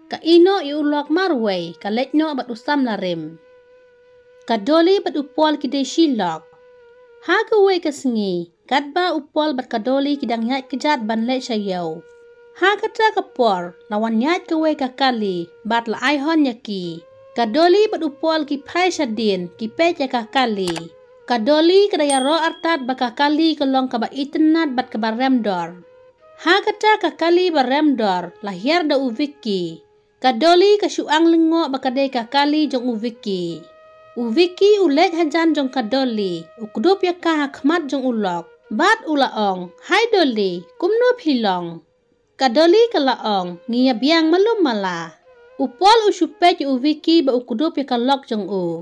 ka ino iulok marway ka letno bat usam larim. Ka doli bat upol kide shilok. Ha ka way ka sengi, kadba upol bat ka doli kidang nyat kejat ban let sayaw. Ha ka tra ka por, lawan nyat ka way ka kali, bat la aihon yaki. Ka doli bat upol ki pai sadin, ki peja ka kali. Ka doli kadaya ro artat baka kali kalong ka ba itenat bat ka ba remdor. Ha kata ka kali ba remdor, lahir da uviki. Ka doli ka syuang lengo bakade ka kali jong uviki. Uviki ulet hajan jong ka doli, ukudup ya ka hakmat jong ulok. Bat ulaong, hai doli, kumno hilong. Ka doli ka laong, ngiya biang malum mala. Upol usupet uviki ba ukudup ya ka lok jong u.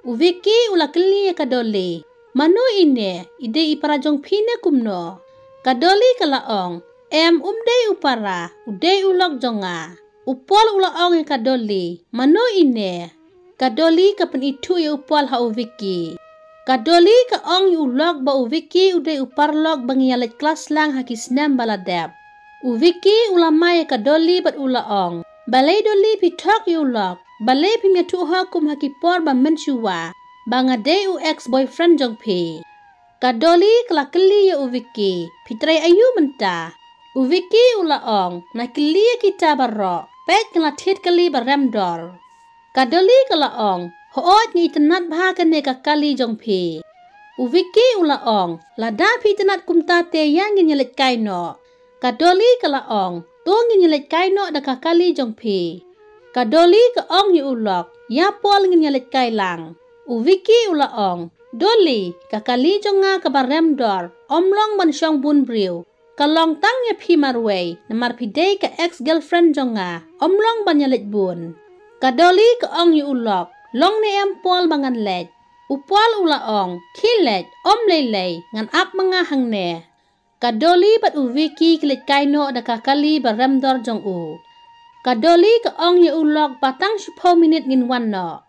Uviki ula keli ya ka doli. Manu ine, ide ipara jong pina kumno. Ka doli ka laong, umdei upara, udei ulok jonga. Upol ulaong ya ka doli. Manu ine, ka doli ka pen itu ya upol ha uviki. Ka doli ka ong yu ulok ba uviki udei uparlok bangi yalet kelas lang ha kisnem baladep. Uviki ulama ya ka doli bat ulaong. Balai doli pitok yu ulok. Balai pimya tuha kum hakipor ba mensyuwa. Bangade u ex-boyfriend jong pi. Ka doli kelakeli ya uviki. Pitrai ayu mentah. Uviki ulaong. Nakeli ya kita barok. Pek ngelatit kali baremdor. Ka doli kalaong. Hoot ni tenat bahagane ka kali jong pi. Uviki ulaong. Lada pi tenat kumtate yang nginyelit kaino. Ka doli kalaong. Tu nginyelit kaino da ka kali jong pi. Ka doli ka ong yu ulok. Ya pol nginyelit kailang. Uviki ulaong. Doli ka kali jong nga ka baremdor. Omlong ban syong bun briu. Kalong tang ya pi marway. Namar pidei ka ex-girlfriend jong nga. Omlong ban nyelit bun. Ka doli ka ong yu ulok. Long ni pol bangan let. Upol ulaong. Kilet. Lelay. Ngan ap mga hangne. Ka doli bat uviki kilit kaino da ka kali baremdor jong u. Ka doli ka ong yu ulok batang 10 minit ngin wanno.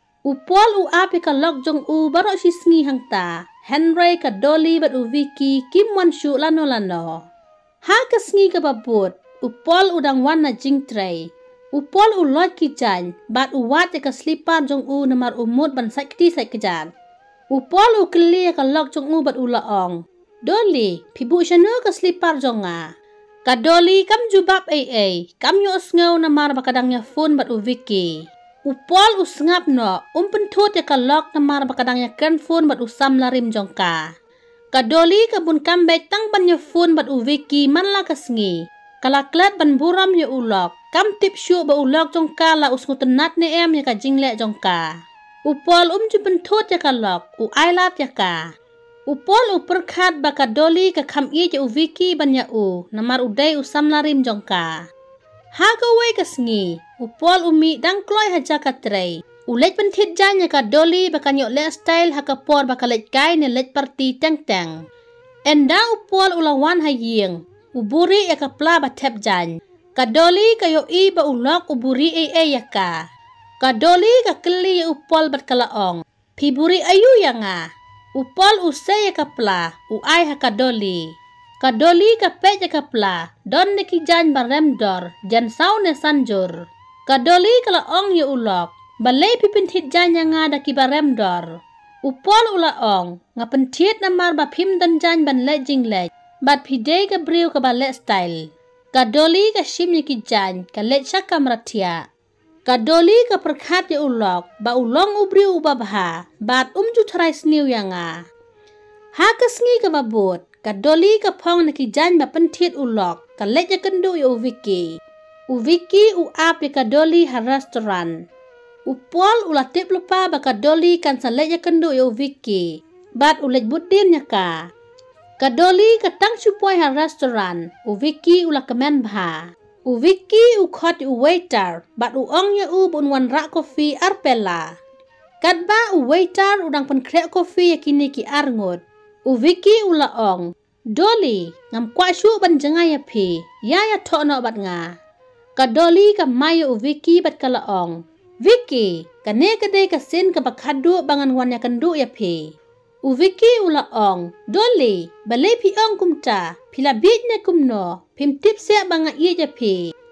Upol api ka lok jong u baro si sngi hangta. Henry ka doli bat uviki kim wan shu lano. Ha ka sngi ka babut. Upol udang wan na jingtray. Upol ulot ki jan. Bat uwat ka slipar jong u namar umut ban sakti kejan. Upol keli ka lok jong u bat ulaong. Doli, pibu siya no ka slipar jong nga. Ka doli kam jubab kam yu usngaw namar bakadang ya phone bat uviki. Upol usngap no, pentut ya kalok namar bakadang ya ken phone bat usam larim jong ka. Ka doli ka bun kambay tang ban ya phone bat uviki man la kasngi. Kalaklat ban buram ya ulok, kam tip syu ba ulok jong ka la usngutenat ni ya ka jingle jong ka. Upol ju pentut ya kalok, ailat ya ka. Upol perkat baka doli ka kam ya uviki ban ya namar udai usam larim jong ka. Ha ka way kasngi. Upol umi dang kloy haja ka tray. Ulet pentit janya ka doli baka nyok le style ha ka por baka let kai ne let party teng. Enda upol ulawan haying. Uburi ya ka pla ba tep jan. Ka doli ka yo i ba ulok uburi ya ka. Ka doli ka keli ya upol bat kalaong. Piburi ayu ya nga. Upol usay ya ka pla. Uay ha ka doli. Ka doli ka pe ya ka pla. Don ne ki jan baremdor. Jan saw ne sanjur. Ka doli kalaong ya ulok. Balay pipintit jan ya nga da ki baremdor. Upol ulaong. Nga pentit namar ba pim dan jan ban let jing let. Bat pidei ka briu ka balet style. Ka doli ka shim ya ki jan. Ka let syak ka meratia. Ka doli ka perkat ya ulok. Ba ulong ubriu ubabha. Bat ju try sniw ya nga. Ha ka sngi ka babut. Ka doli ka pong na ki jan ba pentit ulok. Ka let ya kendu ya uviki. Uviki ap ya ka doli ha restoran. Upol ulatip lupa ba ka doli kan sa let ya kendu ya uviki. Bat ulet budin ya ka. Ka doli ka tang supoy ha restoran. Uviki ula kemen bha. Uviki khot waiter. Bat uong ya bun wan rak kopi arpela. Kadba waiter udang penkrek kopi ya kini ki arngut. Uviki ulaong. Doli ngam kwa syu ban jengay ya pi. Ya tokno bat nga. Ka doli ka mayo uviki bat kalaong. Viki kane kade ka sin ka bakhadu bangan wan ya kendu ya pi. Uviki ulaong. Doli balay pi ong kumta. Pila bit ne kumno. Pim tip siya banga iya ya pi.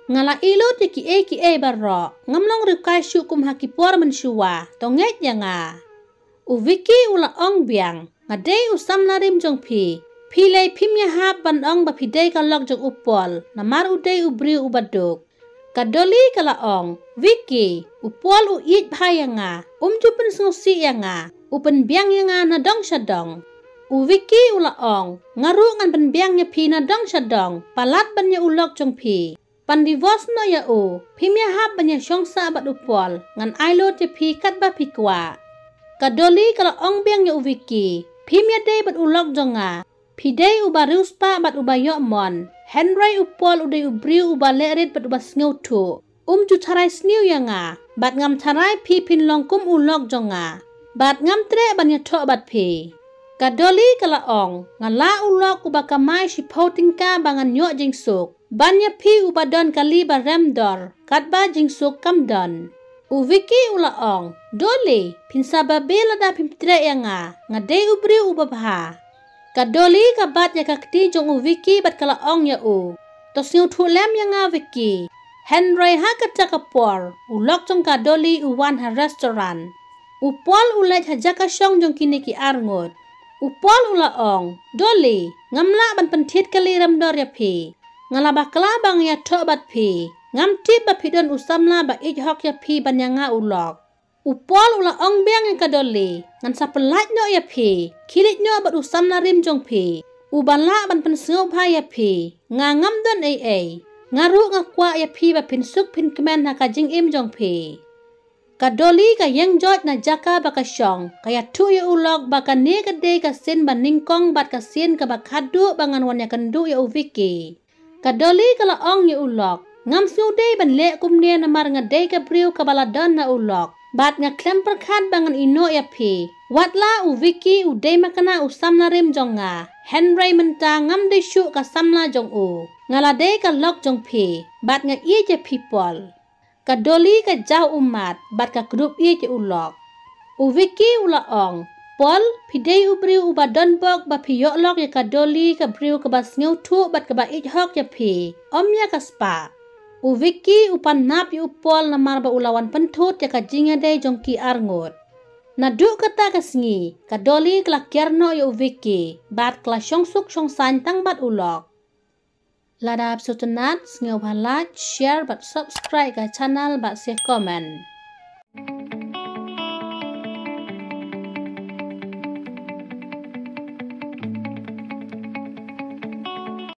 ngala ilut ki e barro ngamlong rikai syukum hakipor mensyua tonget yanga uviki ula ong biang ngadei usam larim jong pilai pimnya hap ban ong ba pidei kalok jong upol namar udei ubri ubaduk kadoli kala ong Vicky upol uit bhayanga jupen sengusi yanga upen biang yanga na dong syadong Vicky ula ong ngaru ngan ben biangnya na dong syadong palat bannya ulok jong pan divorce no ya pimya hap bannya syongsa bat upol ngan ailo te kat ba kwa kadoli kala ong biangnya Vicky pimya dei bat ulok jonga pidei ubarius pa bat ubayok mon Henry upol udai ubri ubalerit bat ubas ngeutu ju tarai sniu yanga bat ngam tarai pin longkum ulok jonga bat ngam tre banya tho bat kadoli kala ong ngala ulok ubakamai si pautingka bangan nyok jingsuk banya ubadon kali baremdor katba jingsuk kamdon Vicky ula ong doli pinsa babela da pimtre yanga ngadei ubri ubabha kadoli kabat ya kakti jong Vicky bat kala ong ya to sniu thulem yanga Vicky Henry hakata kapor ulok jong kadoli uwan ha restaurant upol ulaj hajaka syong jong kini ki arngot upol ula ong doli ngamla ban pentit kali ramdor ya ngala bakla bang ya tho bat ngam tip ba pidon usamla ba hok ya ban yanga ulok upol ula ong biang yang kadoli ngan sapelat no ya kilit no bat usamla rim jong ubanla ban penseu bha ya ngam don ngaru ngakwa ya ba pinsuk pin kemen ha kajing im jong kadoli ka yang jot na jaka ba ka syong kaya tu ya ulok ba ka ne ka de ka sin ban ningkong bat ka sin ka ba khadu bangan wan ya kendu ya Vicky kadoli kala ong ya ulok ngam su de ban le kum ne na mar ngade ka priu ka baladon na ulok bat nga klem perkhat bangan ino ya watla Vicky de makana usam na rim jonga Henry menta ngam de syu ka samla jong ngala de ka lok jong bat nga ie je people kadoli ka jau umat bat ka grup ie je ulok Vicky ula ong pol pidei ubri ubadon bok ba piyok lok ya kadoli ka briu ka bas ngeu thu bat ka ba hok ya omya ka spa Vicky upan nap yu upol namar ba ulawan pentut ya ka jinga de jong ki arngot naduk kata kasngi kadoli kelak kierno ya Vicky bat kela syongsuk syongsan tang bat ulok ladap sutunat ngeu halat share bat subscribe ka channel bat share comment